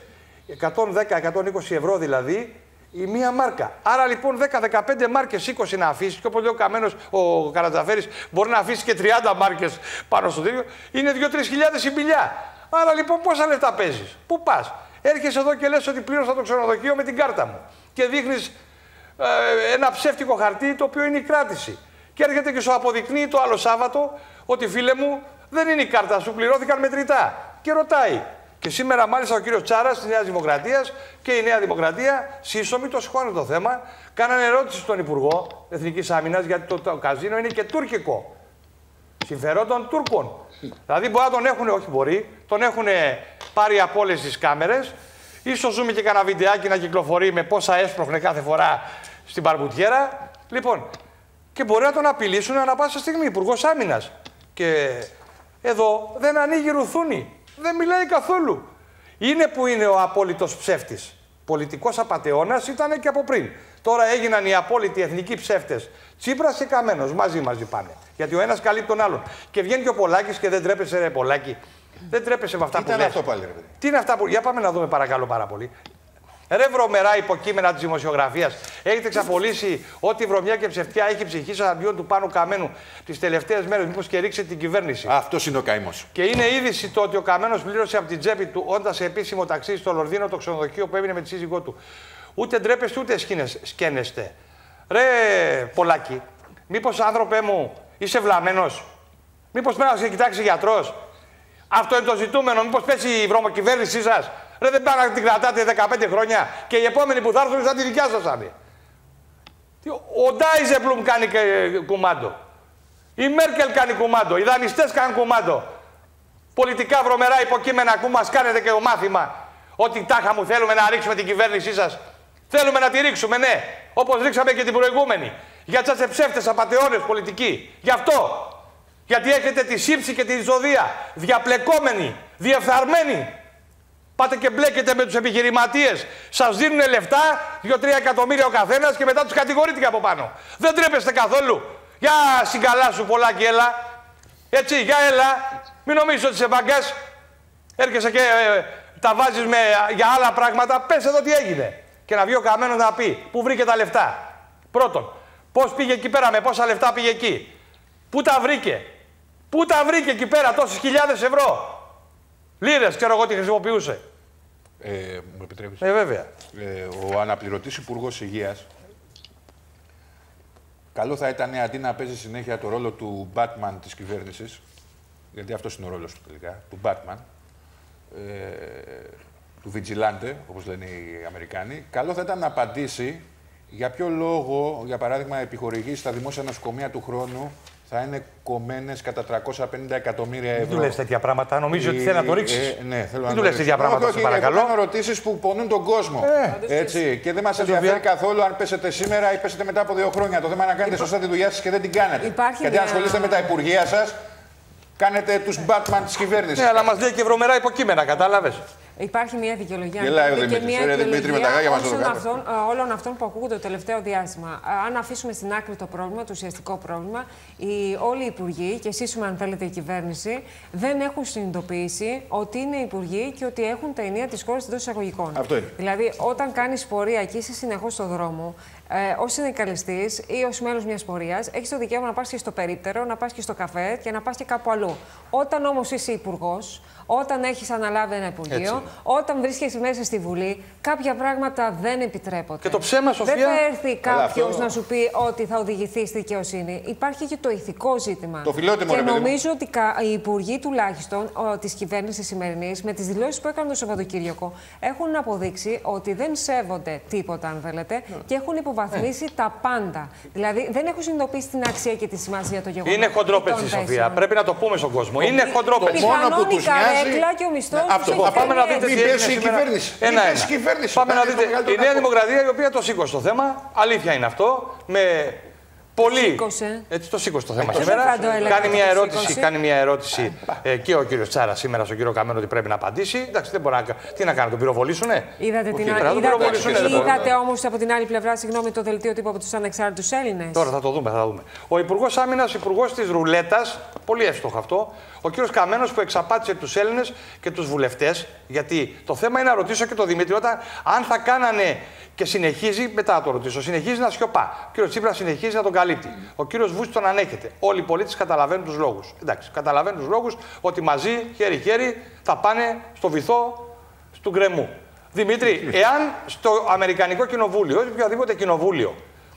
110-120 ευρώ δηλαδή η μία μάρκα. Άρα λοιπόν 10-15 μάρκες 20 να αφήσει, και όπως λέει ο Καμένος, ο Καρατζαφέρης, μπορεί να αφήσει και 30 μάρκες πάνω στο τέτοιο, είναι 2-3 χιλιάδες η μπηλιά. Άρα λοιπόν πόσα λεφτά παίζεις, πού πας? Έρχεσαι εδώ και λες ότι πλήρωσα το ξενοδοχείο με την κάρτα μου και δείχνεις ένα ψεύτικο χαρτί το οποίο είναι η κράτηση. Και έρχεται και σου αποδεικνύει το άλλο Σάββατο ότι, φίλε μου, δεν είναι η κάρτα σου, πληρώθηκαν μετρητά. Και ρωτάει. Και σήμερα, μάλιστα, ο κύριος Τσάρας της Νέας Δημοκρατίας και η Νέα Δημοκρατία, σύσσωμοι, το σηκώνουν το θέμα, κάνανε ερώτηση στον Υπουργό Εθνικής Άμυνας, γιατί το καζίνο είναι και τουρκικό. Συμφερόντων Τούρκων. Δηλαδή, μπορεί να τον έχουν, όχι μπορεί, τον έχουν πάρει από όλες τις κάμερες. Ίσως ζούμε και κανένα βιντεάκι να κυκλοφορεί με πόσα έσπροχνε κάθε φορά στην παρμπουτιέρα. Λοιπόν, και μπορεί να τον απειλήσουν ανά πάσα στιγμή, Υπουργός Άμυνας. Και εδώ δεν ανοίγει ρουθούνη. Δεν μιλάει καθόλου. Είναι που είναι ο απόλυτος ψεύτης. Πολιτικός απατεώνας ήταν και από πριν. Τώρα έγιναν οι απόλυτοι εθνικοί ψεύτες. Τσίπρας και Καμένος μαζί πάνε. Γιατί ο ένας καλύπτει τον άλλον. Και βγαίνει και ο Πολάκης και δεν τρέπεσαι, ρε Πολάκη. Δεν τρέπεσαι με αυτά που λες. Αυτό πάλι, ρε παιδί. Τι είναι αυτά που. Για πάμε να δούμε, παρακαλώ πάρα πολύ. Ρε βρωμερά υποκείμενα της δημοσιογραφίας. Έχετε εξαπολύσει ό,τι βρωμιά και ψευτιά έχει ψυχή σας αντίον του Πάνου Καμένου τις τελευταίες μέρες. Μήπως και ρίξετε την κυβέρνηση. Αυτός είναι ο καημός. Και είναι είδηση το ότι ο Καμένος πλήρωσε από την τσέπη του, όντας σε επίσημο ταξίδι στο Λονδίνο, το ξενοδοχείο που έμεινε με τη σύζυγό του. Ούτε ντρέπεστε ούτε σκένεστε. Ρε Πολάκη, μήπως, άνθρωπέ μου, είσαι βλαμμένος? Μήπως πρέπει να σε κοιτάξει γιατρός? Αυτό είναι το ζητούμενο. Μήπως πέσει η βρωμοκυβέρνησή σας? Ρε, δεν πάνε να την κρατάτε 15 χρόνια και οι επόμενοι που θα έρθουν σαν τη δικιά σας άδεια. Ο Ντάιζεμπλουμ κάνει κουμάντο. Η Μέρκελ κάνει κουμάντο. Οι δανειστές κάνουν κουμάντο. Πολιτικά βρωμερά υποκείμενα που μας κάνετε και το μάθημα ότι τάχα μου θέλουμε να ρίξουμε την κυβέρνησή σας. Θέλουμε να τη ρίξουμε, ναι. Όπως ρίξαμε και την προηγούμενη. Γιατί είσαστε ψεύτες, απατεώνες πολιτικοί. Γι' αυτό. Γιατί έχετε τη σύψη και τη ζωδία. Διαπλεκόμενοι, διεφθαρμένοι. Πάτε και μπλέκετε με τους επιχειρηματίες. Σας δίνουν λεφτά, 2-3 εκατομμύρια ο καθένας και μετά τους κατηγορείτε και από πάνω. Δεν τρέπεστε καθόλου. Για συγκαλά σου, Πολάκη, έλα. Έτσι, για έλα. Μην νομίζεις ότι είσαι μπαγκάς. Έρχεσαι και τα βάζεις για άλλα πράγματα. Πες εδώ τι έγινε. Και να βγει ο Καμένος να πει πού βρήκε τα λεφτά. Πρώτον, πώς πήγε εκεί πέρα, με πόσα λεφτά πήγε εκεί. Πού τα βρήκε. Πού τα βρήκε εκεί πέρα τόσες χιλιάδες ευρώ. Λίρες, ξέρω εγώ τι χρησιμοποιούσε. Μου επιτρέπεις? Βέβαια. Ο αναπληρωτής Υπουργός Υγείας, καλό θα ήταν αντί να παίζει συνέχεια το ρόλο του Batman της κυβέρνησης, γιατί αυτός είναι ο ρόλος του τελικά, του Batman, του Vigilante, όπως λένε οι Αμερικάνοι, καλό θα ήταν να απαντήσει για ποιο λόγο, για παράδειγμα, επιχορηγήσεις στα δημόσια νοσοκομεία του χρόνου θα είναι κομμένες κατά 350 εκατομμύρια ευρώ. Δεν του λες τέτοια πράγματα. Νομίζω ότι θέλει να το ρίξεις. Ναι, θέλω δεν του λες τέτοια πράγματα, σε παρακαλώ. Κάνω ερωτήσεις που πονούν τον κόσμο. Έτσι. Και δεν μας ενδιαφέρει καθόλου αν πέσετε σήμερα ή πέσετε μετά από 2 χρόνια. Το θέμα είναι να κάνετε σωστά τη δουλειά σας και δεν την κάνετε. Γιατί αν ασχολείστε με τα υπουργεία σας, κάνετε τους Batman της κυβέρνησης. Ναι, αλλά μας λέει και βρωμερά υποκείμενα, κατάλαβες. Υπάρχει μια δικαιολογία και μια δικαιολογία όλων αυτών που ακούγονται το τελευταίο διάστημα. Αν αφήσουμε στην άκρη το πρόβλημα, το ουσιαστικό πρόβλημα, όλοι οι υπουργοί, και εσείς, αν θέλετε, η κυβέρνηση, δεν έχουν συνειδητοποιήσει ότι είναι υπουργοί και ότι έχουν τα ενία της χώρας εντός εισαγωγικών. Αυτό είναι. Δηλαδή, όταν κάνεις πορεία και είσαι συνεχώς στον δρόμο, ως συνδικαλιστής ή ως μέλος μιας πορείας, έχεις το δικαίωμα να πας και στο περίπτερο, να πας και στο καφέ και να πας και κάπου αλλού. Όταν όμως είσαι υπουργός, όταν έχεις αναλάβει ένα υπουργείο, όταν βρίσκεσαι μέσα στη Βουλή, κάποια πράγματα δεν επιτρέπονται. Και το ψέμα, Σοφία. Δεν θα έρθει κάποιος να σου πει ότι θα οδηγηθεί στη δικαιοσύνη. Υπάρχει και το ηθικό ζήτημα. Το φιλότιμο, και νομίζω ότι οι υπουργοί τουλάχιστον της κυβέρνησης σημερινής, με τις δηλώσεις που έκαναν το Σαββατοκύριακο, έχουν αποδείξει ότι δεν σέβονται τίποτα, αν θέλετε, και έχουν υποβαθμίσει τα πάντα. Δηλαδή δεν έχουν συνειδητοποιήσει την αξία και τη σημασία των γεγονότων. Είναι χοντρόπετσι, Σοφία. Πρέπει να το πούμε στον κόσμο. Είναι χοντρόπετσι. Το μόνο που τους νοιάζει. Και ο μισθός πάμε να δείτε τι έγινε η κυβέρνηση. Πάμε να δείτε η Νέα Δημοκρατία, η οποία το σήκωσε το θέμα. Αλήθεια είναι αυτό. Με Πολύ. Έτσι το σήκωσε το θέμα σήμερα. Κάνει μια ερώτηση και ο κύριος Τσάρα σήμερα στον κύριο Καμένο ότι πρέπει να απαντήσει. Εντάξει, δεν μπορεί να. Τι να κάνει, τον πυροβολήσουνε. Είδατε όμως από την άλλη πλευρά, συγγνώμη, το δελτίο τύπου από τους ανεξάρτητους Έλληνες. Τώρα θα το δούμε. Ο Υπουργός Άμυνας, Υπουργός της Ρουλέτας, πολύ εύστοχο αυτό. Ο κύριος Καμένος που εξαπάτησε τους Έλληνες και τους βουλευτές. Γιατί το θέμα είναι να ρωτήσω και τον Δημήτρη αν θα κάνανε. Και συνεχίζει, μετά να το ρωτήσω, συνεχίζει να σιωπά. Ο κύριος Τσίπρας συνεχίζει να τον καλύπτει. Ο κύριος Βούτσης τον ανέχεται. Όλοι οι πολίτες καταλαβαίνουν τους λόγους. Εντάξει, καταλαβαίνουν τους λόγους ότι μαζί, χέρι-χέρι, θα πάνε στο βυθό του γκρεμού. Δημήτρη, εάν στο Αμερικανικό Κοινοβούλιο, ή οποιοδήποτε κοινοβούλιο,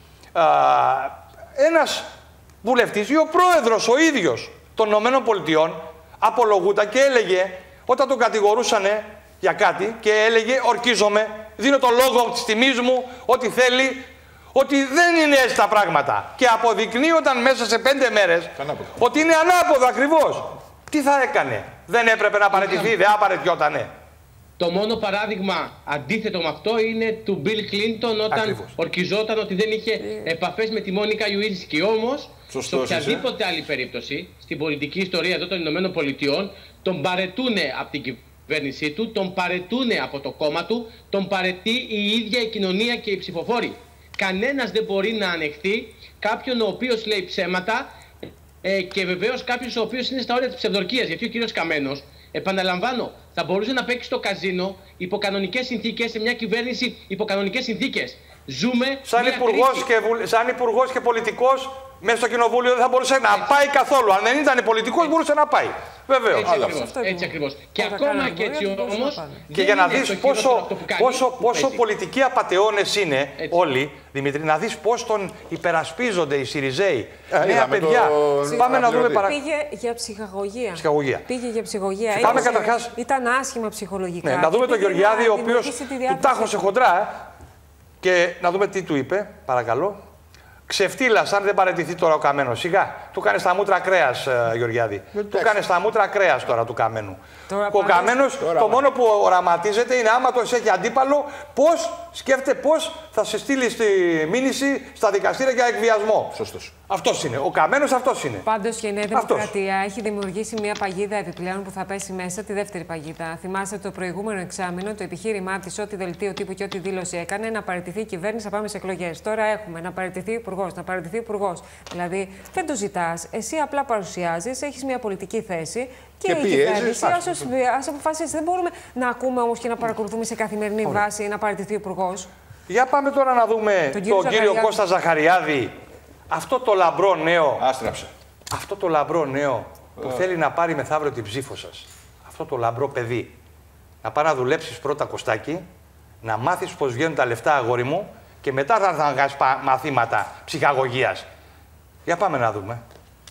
ένας βουλευτής ή ο πρόεδρος ο ίδιος των ΗΠΑ απολογούταν και έλεγε, όταν τον κατηγορούσανε για κάτι και έλεγε ορκίζομαι, δίνω το λόγο της τιμής μου, ό,τι θέλει, ότι δεν είναι έτσι τα πράγματα. Και αποδεικνύονταν μέσα σε 5 μέρες ότι είναι ανάποδο ακριβώς. Τι θα έκανε, δεν έπρεπε να παραιτηθεί, δεν απαραιτιότανε. Το μόνο παράδειγμα αντίθετο με αυτό είναι του Bill Clinton όταν ορκιζόταν ότι δεν είχε επαφές με τη Μόνικα Λεουίνσκι. Όμως, σε οποιαδήποτε άλλη περίπτωση, στην πολιτική ιστορία εδώ των Ηνωμένων Πολιτειών, τον παρετούνε από την κυβέρνησή του, τον παρετούνε από το κόμμα του, τον παρετεί η ίδια η κοινωνία και οι ψηφοφόροι. Κανένας δεν μπορεί να ανεχτεί κάποιον ο οποίος λέει ψέματα και βεβαίως κάποιος ο οποίος είναι στα όρια της ψευδορκίας. Γιατί ο κύριος Καμένος, επαναλαμβάνω, θα μπορούσε να παίξει στο καζίνο υπό κανονικές συνθήκες, σε μια κυβέρνηση υπό κανονικές συνθήκες. Ζούμε. Σαν υπουργός και πολιτικός, μέσα στο κοινοβούλιο δεν θα μπορούσε να πάει καθόλου. Αν δεν ήταν πολιτικός, μπορούσε να πάει. Βεβαίως. Έτσι ακριβώς. Και ακόμα και έτσι όμως. Και για να δεις πόσο πολιτικοί απατεώνες είναι όλοι, Δημήτρη, να δεις πώς τον υπερασπίζονται οι Σιριζέοι. Νέα παιδιά. Πάμε να δούμε παρακάτω. Πήγε για ψυχαγωγία. Πήγε για ψυχαγωγία. Ήταν άσχημα ψυχολογικά. Να δούμε τον Γεωργιάδη, ο οποίος του τάχωσε χοντρά. Και να δούμε τι του είπε, παρακαλώ. Ξεφτύλας, αν δεν παραιτηθεί τώρα ο Καμένος. Σιγά, του κάνει στα μούτρα κρέας, Γεωργιάδη. Του κάνει στα μούτρα κρέας τώρα του Καμένου. Ο Καμένος, το μόνο που οραματίζεται είναι άμα το έχει αντίπαλο, σκέφτεται πώς θα σε στείλει στη μήνυση στα δικαστήρια για εκβιασμό. Σωστός. Αυτός είναι. Ο Καμένος αυτός είναι. Πάντως και η Νέα Δημοκρατία έχει δημιουργήσει μια παγίδα επιπλέον που θα πέσει μέσα τη δεύτερη παγίδα. Θυμάστε το προηγούμενο εξάμηνο, το επιχείρημά τη, ό,τι δελτίο τύπου και ό,τι δήλωση έκανε, να παραιτηθεί η κυβέρνηση, να πάμε σε εκλογές. Τώρα έχουμε να παραιτηθεί υπουργός, να παραιτηθεί υπουργός. Δηλαδή δεν το ζητάς. Εσύ απλά παρουσιάζεις, έχεις μια πολιτική θέση και η κυβέρνηση ας αποφασίσει. Δεν μπορούμε να ακούμε όμως και να παρακολουθούμε σε καθημερινή βάση να παραιτηθεί υπουργός. Για πάμε τώρα να δούμε τον κύριο Κώστα Ζαχαριάδη. Αυτό το λαμπρό νέο. Άστραψε. Αυτό το λαμπρό νέο που θέλει να πάρει μεθαύριο την ψήφο σας. Αυτό το λαμπρό παιδί. Να πάει να δουλέψεις πρώτα, Κωστάκι, να μάθεις πώς βγαίνουν τα λεφτά, αγόρι μου, και μετά θα κάνεις μαθήματα ψυχαγωγίας. Για πάμε να δούμε.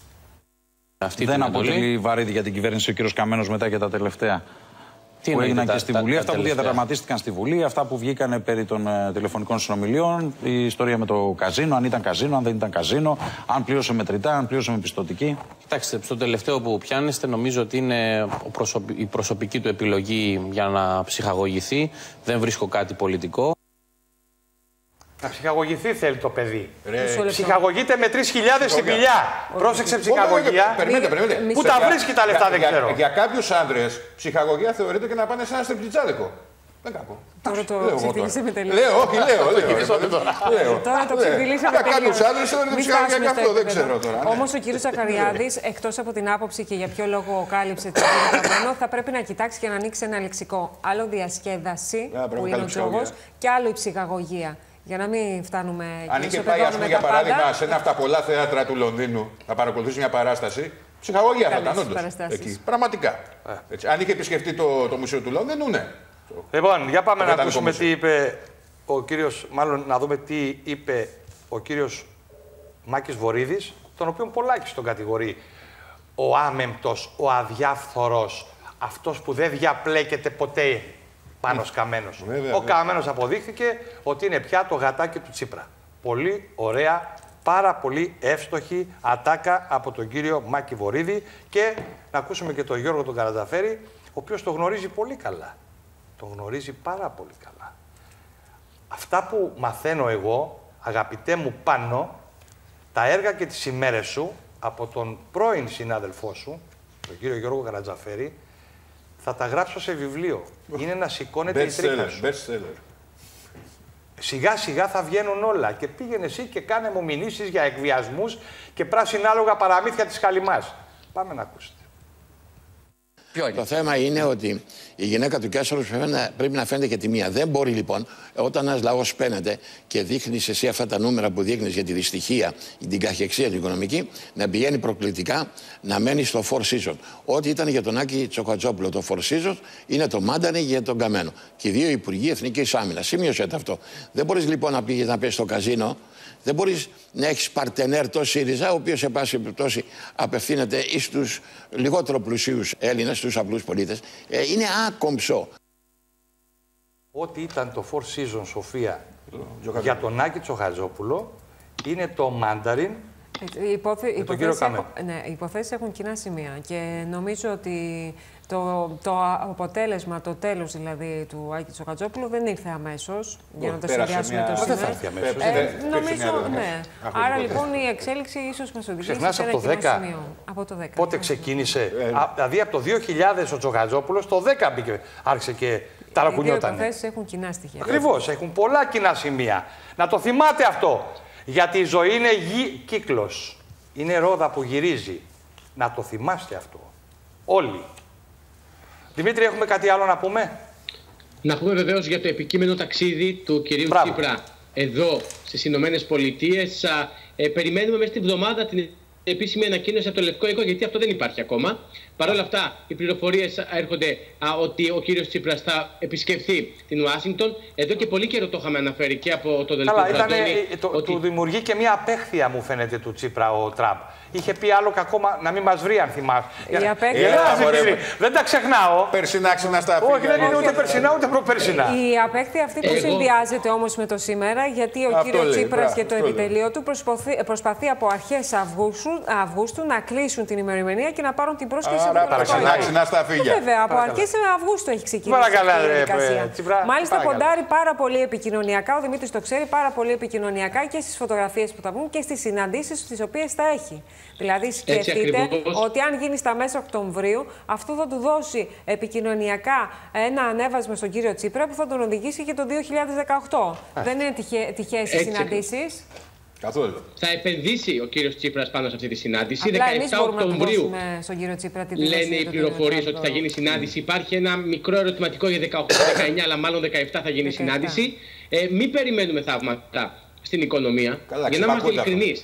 Δεν αποτελεί βαρύδι για την κυβέρνηση ο κύριος Καμένος μετά και τα τελευταία που έγιναν και στη Βουλή, αυτά που διαδραματίστηκαν στη Βουλή, αυτά που βγήκαν περί των τηλεφωνικών συνομιλιών, η ιστορία με το καζίνο, αν ήταν καζίνο, αν δεν ήταν καζίνο, αν πλήρωσε μετρητά, αν πλήρωσε με πιστωτική. Κοιτάξτε, στο τελευταίο που πιάνεστε, νομίζω ότι είναι η προσωπική του επιλογή για να ψυχαγωγηθεί. Δεν βρίσκω κάτι πολιτικό. Να ψυχαγωγηθεί θέλει το παιδί. Ψυχαγωγείται με 3.000 στην κοιλιά. Πρόσεξε ψυχαγωγία. Πού τα βρίσκει τα λεφτά, δεν ξέρω. Για κάποιους άντρες, ψυχαγωγία θεωρείται και να πάνε σε ένα στριπτιτσάδικο. Δεν κακό. Τώρα το ξεφτυλίσαμε τελείως. Λέω, όχι, λέω. Τώρα το ξεφτυλίσαμε τελείως. Για κάποιους άντρες θεωρείται ψυχαγωγία και αυτό, δεν ξέρω τώρα. Όμως ο κύριος Ζαχαριάδης, εκτός από την άποψη και για ποιο λόγο κάλυψε τον κύριο Καμένο, θα πρέπει να κοιτάξει και να ανοίξει ένα λεξικό. Άλλο διασκέδαση, που είναι ο λόγος, και άλλο η ψυχαγωγία. Για να μην φτάνουμε. Αν είχε πάει, ας πούμε, για παράδειγμα, σε ένα από τα πολλά θέατρα του Λονδίνου να παρακολουθήσει μια παράσταση, ψυχαγωγία θα ήταν όντως. Πραγματικά. Αν είχε επισκεφτεί το Μουσείο του Λονδίνου, ναι. Λοιπόν, για πάμε να ακούσουμε τι είπε ο κύριος, μάλλον να δούμε τι είπε ο κύριος Μάκης Βορίδης, τον οποίο πολλάκις τον κατηγορεί ο άμεμπτος, ο αδιάφθορος, αυτός που δεν διαπλέκεται ποτέ. Πάνος Καμένος. Ο Καμένος αποδείχθηκε ότι είναι πια το γατάκι του Τσίπρα. Πολύ ωραία, πάρα πολύ εύστοχη ατάκα από τον κύριο Μάκη Βορίδη. Και να ακούσουμε και τον Γιώργο τον Καρατζαφέρη, ο οποίος το γνωρίζει πολύ καλά. Το γνωρίζει πάρα πολύ καλά. Αυτά που μαθαίνω εγώ, αγαπητέ μου Πάνο, τα έργα και τις ημέρες σου από τον πρώην συνάδελφό σου, τον κύριο Γιώργο Καρατζαφέρη, θα τα γράψω σε βιβλίο. Είναι να σηκώνεται η τρίχα σου. Σιγά σιγά θα βγαίνουν όλα. Και πήγαινε εσύ και κάνε μου μηνύσεις για εκβιασμούς και πράσινα άλογα παραμύθια της Χαλιμάς. Πάμε να ακούσετε. Το θέμα είναι ότι η γυναίκα του Κέσσαρου πρέπει να φαίνεται και τη μία. Δεν μπορεί λοιπόν, όταν ένας λαός σπαίνεται και δείχνεις εσύ αυτά τα νούμερα που δείχνεις για τη δυστυχία, την καχεξία την οικονομική, να πηγαίνει προκλητικά να μένει στο Four Seasons. Ό,τι ήταν για τον Άκη Τσοχατζόπουλο το Four Seasons είναι το Μάντανη για τον Καμένο. Και οι δύο υπουργοί εθνικής άμυνας. Σημείωσε το αυτό. Δεν μπορείς λοιπόν να πήγες να πες στο καζίνο. Δεν μπορείς να έχεις παρτενέρ το ΣΥΡΙΖΑ, ο οποίος σε πάση περιπτώσει απευθύνεται στους λιγότερο πλουσίους Έλληνες, στους απλούς πολίτες. Είναι άκομψο. Ό,τι ήταν το Four Seasons, Σοφία, για τον Άκη Τσοχατζόπουλο, είναι το Μάνταριν. Οι υποθέσεις έχουν κοινά σημεία και νομίζω ότι το αποτέλεσμα, το τέλος δηλαδή του Άκη Τσοχατζόπουλου δεν ήρθε αμέσως για να το συνδυάσουμε το σήμερα. Νομίζω, ναι. Άρα λοιπόν η εξέλιξη ίσως μας οδηγήσει σε ένα κοινό σημείο. Από το 10. Πότε ξεκίνησε, δηλαδή από το 2000 ο Τσοχατζόπουλος, το 10 μπήκε, άρχισε και ταρακουνιόταν. Οι δύο υποθέσεις έχουν κοινά στοιχεία. Ακριβώς, έχουν πολλά κοινά σημεία. Να το θυμάται αυτό. Γιατί η ζωή είναι κύκλος. Είναι ρόδα που γυρίζει. Να το θυμάστε αυτό. Όλοι. Δημήτρη, έχουμε κάτι άλλο να πούμε? Να πούμε βεβαίως για το επικείμενο ταξίδι του κυρίου Τσίπρα εδώ στις Ηνωμένες Πολιτείες. Περιμένουμε μέσα στη βδομάδα την επίσημη ανακοίνωση από το Λευκό Οίκο, γιατί αυτό δεν υπάρχει ακόμα. Παρ' όλα αυτά, οι πληροφορίες έρχονται ότι ο κύριος Τσίπρας θα επισκεφθεί την Ουάσιγκτον. Εδώ και πολύ καιρό το είχαμε αναφέρει και από το Δελτίο Βραδόνη. Του δημιουργεί και μια απέχθεια, μου φαίνεται, του Τσίπρα ο Τραμπ. Είχε πει άλλο κακό να μην μας βρει, αν θυμάσαι. Δεν τα ξεχνάω. Περσινά ξυναστά. Όχι, δεν είναι ούτε περσινά ούτε προπερσινά. Η απέχθεια αυτή που συνδυάζεται όμως με το σήμερα, γιατί ο κύριος Τσίπρας και το επιτελείο του προσπαθεί από αρχές Αυγούστου να κλείσουν την ημερομηνία και να πάρουν την πρόσκληση. Περσινά στα φύγια. Βέβαια, από αρχές Αυγούστου έχει ξεκινήσει η διαδικασία. Μάλιστα, ποντάρει πάρα πολύ επικοινωνιακά. Ο Δημήτρης το ξέρει πάρα πολύ επικοινωνιακά και στις φωτογραφίες που θα βγουν και στις συναντήσεις τις οποίες θα έχει. Δηλαδή, σκεφτείτε ότι αν γίνει στα μέσα Οκτωβρίου, αυτό θα του δώσει επικοινωνιακά ένα ανέβασμα στον κύριο Τσίπρα που θα τον οδηγήσει και το 2018. Δεν είναι τυχαίες οι συναντήσεις. Καθόλου. Θα επενδύσει ο κύριος Τσίπρας πάνω σε αυτή τη συνάντηση. Απλά 17 Οκτωβρίου στον κύριο Τσίπρα λένε οι πληροφορίες ότι θα γίνει συνάντηση. Υπάρχει ένα μικρό ερωτηματικό για 18-19, αλλά μάλλον 17 θα γίνει συνάντηση. Μην περιμένουμε θαύματα στην οικονομία. Καλά, για να είμαστε ειλικρινείς.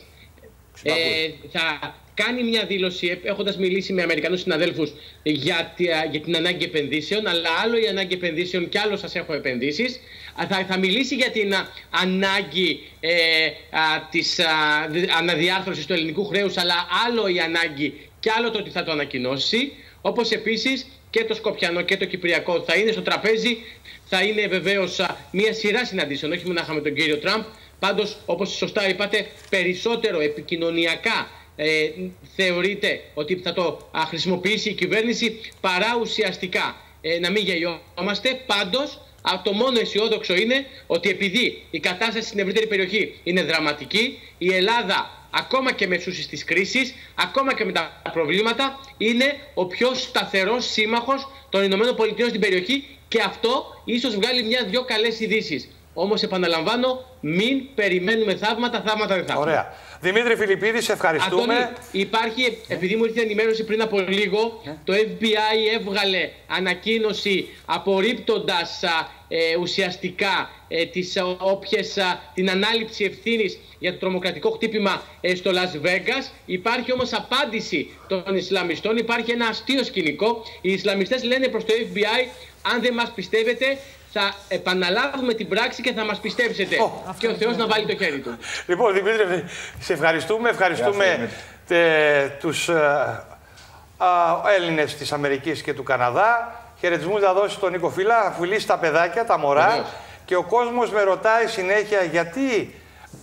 Θα κάνει μια δήλωση έχοντας μιλήσει με Αμερικανούς συναδέλφους για την ανάγκη επενδύσεων, αλλά άλλο η ανάγκη επενδύσεων και άλλο σας έχω επενδύσεις. Θα μιλήσει για την ανάγκη της αναδιάρθρωσης του ελληνικού χρέους, αλλά άλλο η ανάγκη και άλλο το ότι θα το ανακοινώσει. Όπως επίσης και το Σκοπιανό και το Κυπριακό θα είναι στο τραπέζι. Θα είναι βεβαίως μια σειρά συναντήσεων, όχι μονάχα με τον κύριο Τραμπ. Πάντως, όπως σωστά είπατε, περισσότερο επικοινωνιακά θεωρείται ότι θα το χρησιμοποιήσει η κυβέρνηση παρά ουσιαστικά. Να μην γελιόμαστε. Πάντως, το μόνο αισιόδοξο είναι ότι επειδή η κατάσταση στην ευρύτερη περιοχή είναι δραματική, η Ελλάδα, ακόμα και μεσούσης της κρίσης, ακόμα και με τα προβλήματα, είναι ο πιο σταθερός σύμμαχος των ΗΠΑ στην περιοχή και αυτό ίσως βγάλει μια-δυο καλές ειδήσεις. Όμως επαναλαμβάνω, μην περιμένουμε θαύματα, θαύματα δεν θα έχουμε. Ωραία. Δημήτρη Φιλιππίδη, σε ευχαριστούμε. Αντώνη, υπάρχει, επειδή μου ήρθε ενημέρωση πριν από λίγο, το FBI έβγαλε ανακοίνωση απορρίπτοντας ουσιαστικά την ανάληψη ευθύνης για το τρομοκρατικό χτύπημα στο Las Vegas. Υπάρχει όμως απάντηση των Ισλαμιστών, υπάρχει ένα αστείο σκηνικό. Οι Ισλαμιστές λένε προς το FBI, αν δεν μας πιστεύετε, θα επαναλάβουμε την πράξη και θα μας πιστέψετε. Και ο Θεός να βάλει το χέρι του. Λοιπόν, Δημήτρη, σε ευχαριστούμε. Ευχαριστούμε τους Έλληνες της Αμερικής και του Καναδά. Χαιρετισμούς να δώσει τον Νίκο Φύλλα, να φιλήσει τα παιδάκια, τα μωρά. Και ο κόσμος με ρωτάει συνέχεια γιατί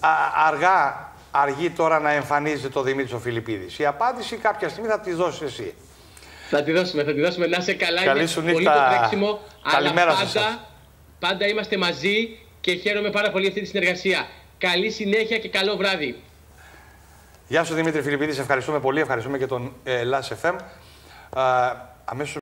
αργεί τώρα να εμφανίζεται το Δημήτρης ο Φιλιππίδης. Η απάντηση κάποια στιγμή θα τη δώσεις εσύ. Θα τη δώσουμε. Να είσαι καλά. Καλή σου νύχτα. Πολύ το τρέξιμο. Καλημέρα αλλά πάντα είμαστε μαζί και χαίρομαι πάρα πολύ αυτή τη συνεργασία. Καλή συνέχεια και καλό βράδυ. Γεια σου Δημήτρη Φιλιππίδη, σε ευχαριστούμε πολύ. Ευχαριστούμε και τον Ελλάς FM. Αμέσως